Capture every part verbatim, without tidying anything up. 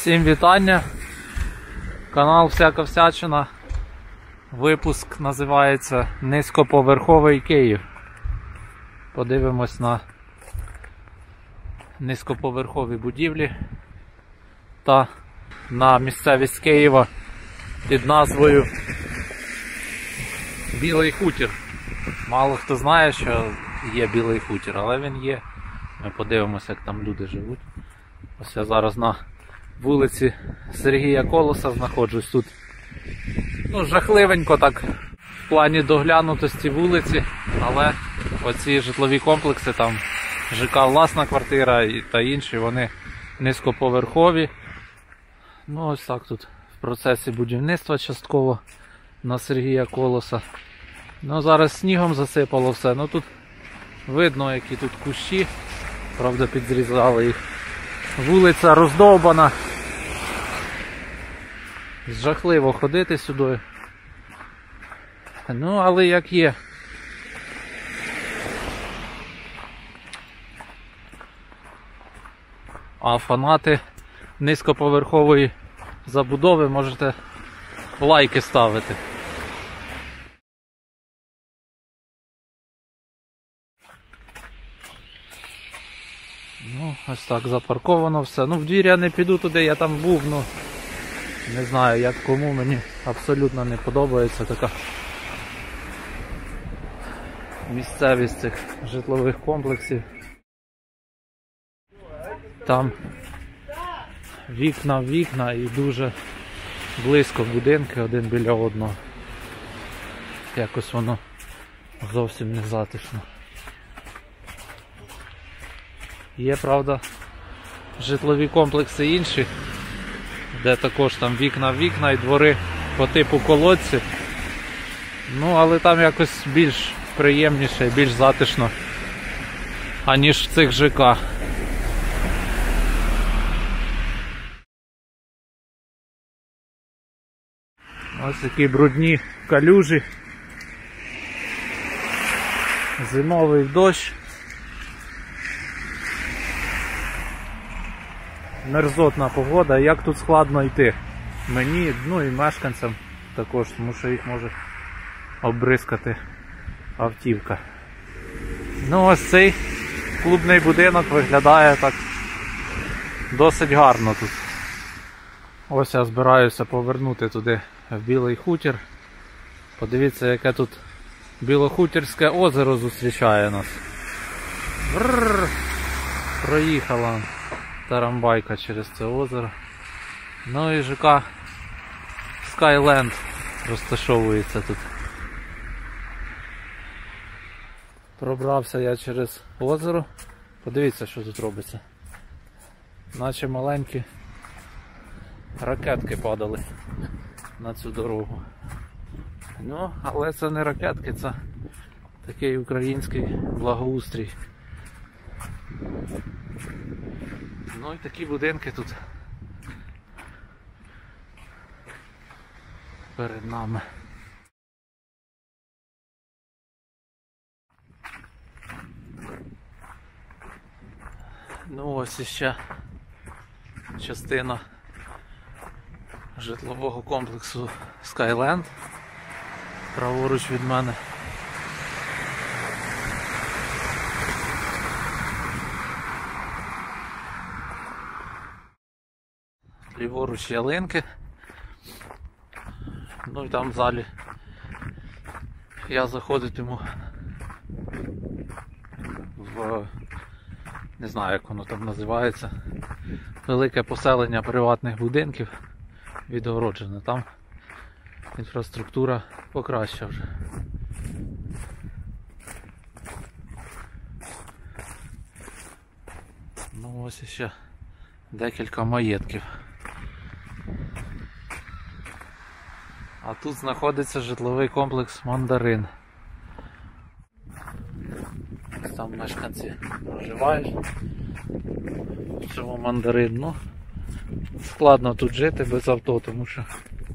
Всім вітання, канал Всяка Всячина, випуск називається Низькоповерховий Київ. Подивимось на низькоповерхові будівлі та на місцевість Києва під назвою Білий Хутір. Мало хто знає, що є Білий Хутір, але він є. Ми подивимося, як там люди живуть. Ось я зараз на вулиці Сергія Колоса знаходжусь тут. Ну, жахливенько так в плані доглянутості вулиці, але оці житлові комплекси, там ЖК власна квартира та інші, вони низькоповерхові. Ну ось так тут в процесі будівництва частково на Сергія Колоса. Ну зараз снігом засипало все, ну тут видно, які тут кущі, правда підзрізали їх. Вулиця роздовбана. Жахливо ходити сюди. Ну, але як є. А фанати низькоповерхової забудови можете лайки ставити. Ну, ось так запарковано все. Ну, в двір я не піду туди, я там був, ну не знаю, як кому, мені абсолютно не подобається така місцевість цих житлових комплексів. Там вікна в вікна і дуже близько будинки один біля одного. Якось воно зовсім не затишно. Є, правда, житлові комплекси інші, де також там вікна в вікна і двори по типу колодці. Ну, але там якось більш приємніше, більш затишно, аніж в цих ЖК. Ось такі брудні калюжі. Зимовий дощ. Мерзотна погода, як тут складно йти. Мені, ну і мешканцям також, тому що їх може обризкати автівка. Ну ось цей клубний будинок виглядає так досить гарно тут. Ось я збираюся повернути туди в Білий Хутір. Подивіться, яке тут Білохутірське озеро зустрічає нас. Бррр, проїхала тарамбайка через це озеро. Ну і ЖК Skyland розташовується тут. Пробрався я через озеро. Подивіться, що тут робиться. Наче маленькі ракетки падали на цю дорогу. Ну, але це не ракетки, це такий український благоустрій. Ну і такі будинки тут перед нами. Ну ось іще частина житлового комплексу Skyland праворуч від мене. Ліворуч ялинки. Ну і там в залі я заходитиму в, не знаю, як воно там називається, велике поселення приватних будинків, відгороджене. Там інфраструктура покраща вже. Ну ось іще декілька маєтків. А тут знаходиться житловий комплекс Мандарин. Там мешканці проживають в цьому Мандарин. Ну, складно тут жити без авто, тому що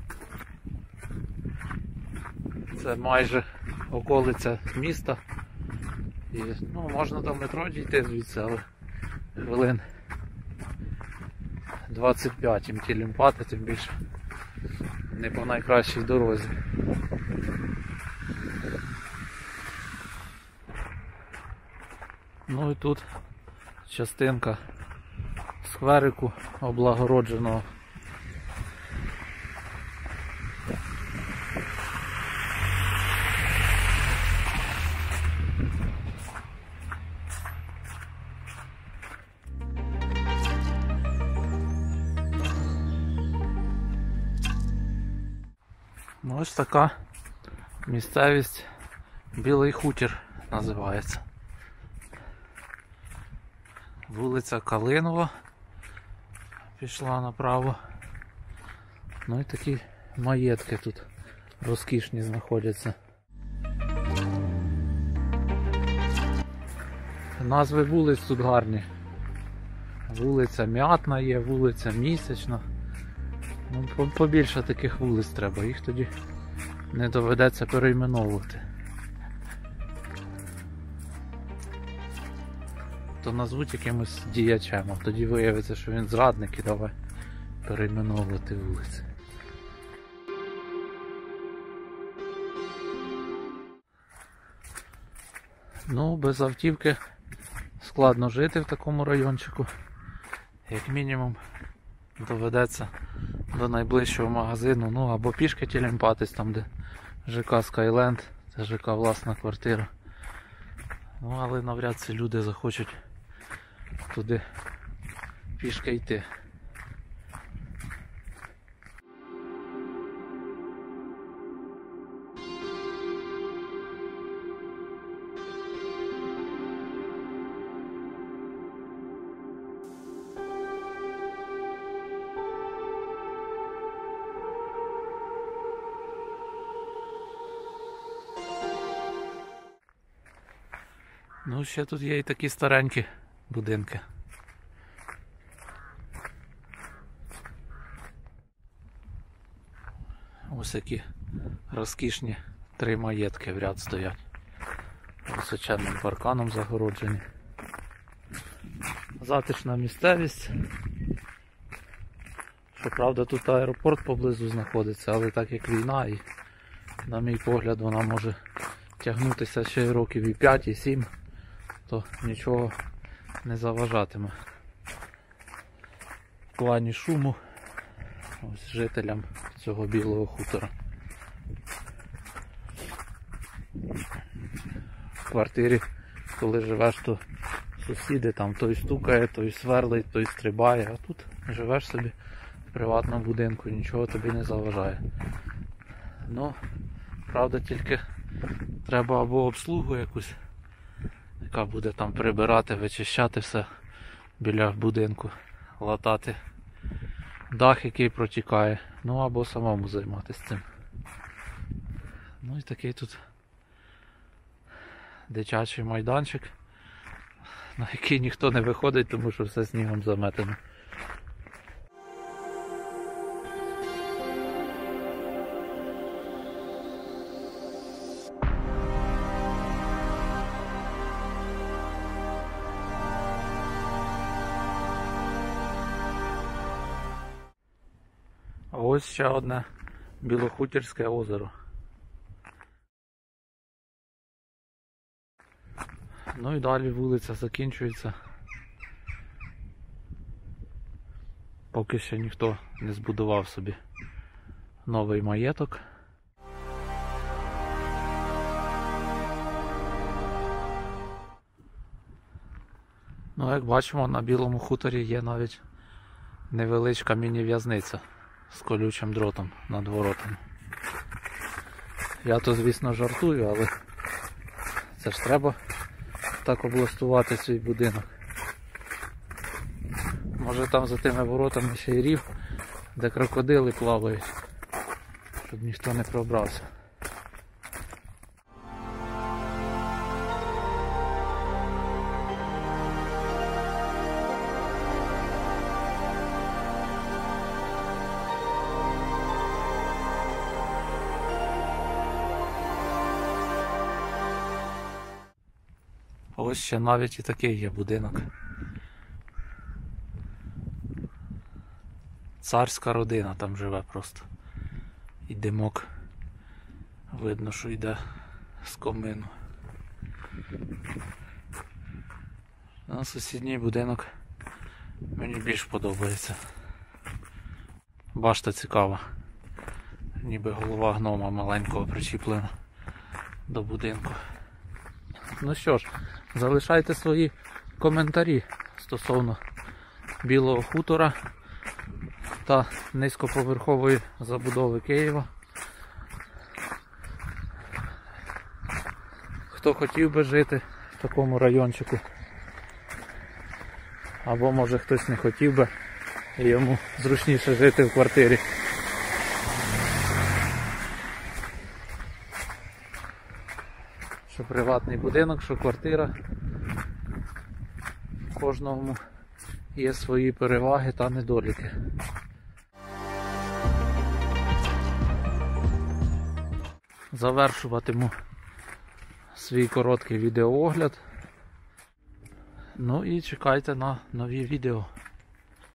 це майже околиця міста. І, ну, можна до метро дійти звідси, але хвилин двадцять п'ять їм ті лімпати, тим більше не по найкращій дорозі. Ну і тут частинка скверику облагородженого. Ну, ось така місцевість, Білий Хутір називається. Вулиця Калинова пішла направо. Ну і такі маєтки тут розкішні знаходяться. Назви вулиць тут гарні. Вулиця М'ятна є, вулиця Місячна. Ну, побільше таких вулиць треба, їх тоді не доведеться перейменовувати. То назвуть якимось діячем, а тоді виявиться, що він зрадник і давай перейменовувати вулиці. Ну, без автівки складно жити в такому райончику. Як мінімум доведеться до найближчого магазину, ну або пішки тілімпатись там, де ЖК Skyland, це ЖК власна квартира. Ну, але навряд ці люди захочуть туди пішки йти. Ну, ще тут є і такі старенькі будинки. Ось які розкішні три маєтки в ряд стоять. Височенним парканом загороджені. Затишна місцевість. Щоправда, тут аеропорт поблизу знаходиться, але так як війна, і на мій погляд вона може тягнутися ще й років і п'ять, і сім, то нічого не заважатиме. В плані шуму ось жителям цього Білого Хутора. В квартирі, коли живеш, то сусіди там той стукає, той сверлить, той стрибає, а тут живеш собі в приватному будинку, нічого тобі не заважає. Ну, правда, тільки треба або обслугу якусь, яка буде там прибирати, вичищати все біля будинку, латати дах, який протікає, ну або самому займатися цим. Ну і такий тут дитячий майданчик, на який ніхто не виходить, тому що все снігом заметено. А ось ще одне Білохутірське озеро. Ну і далі вулиця закінчується. Поки ще ніхто не збудував собі новий маєток. Ну, як бачимо, на Білому Хуторі є навіть невеличка міні-в'язниця з колючим дротом над воротами. Я то, звісно, жартую, але це ж треба так облаштувати свій будинок. Може там за тими воротами ще й рів, де крокодили плавають, щоб ніхто не пробрався. Ось ще навіть і такий є будинок. царська родина там живе просто. І димок видно, що йде з комину. А сусідній будинок мені більш подобається. Башта цікава. Ніби голова гнома маленького причіплена до будинку. Ну що ж, залишайте свої коментарі стосовно Білого хутора та низькоповерхової забудови Києва. Хто хотів би жити в такому райончику, або може хтось не хотів би і йому зручніше жити в квартирі. Що приватний будинок, що квартира. В кожному є свої переваги та недоліки. Завершуватиму свій короткий відеоогляд. Ну і чекайте на нові відео.